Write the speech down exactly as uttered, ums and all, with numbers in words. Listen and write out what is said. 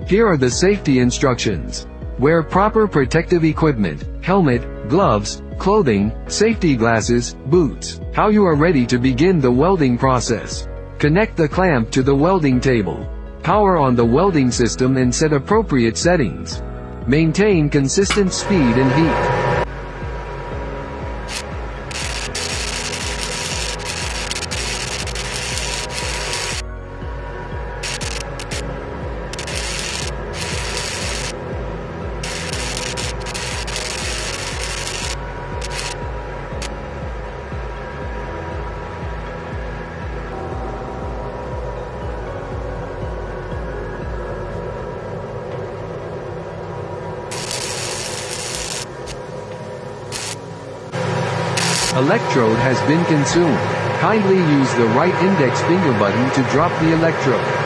Here are the safety instructions. Wear proper protective equipment, helmet, gloves, clothing, safety glasses, boots. How you are ready to begin the welding process. Connect the clamp to the welding table. Power on the welding system and set appropriate settings. Maintain consistent speed and heat. Electrode has been consumed. Kindly use the right index finger button to drop the electrode.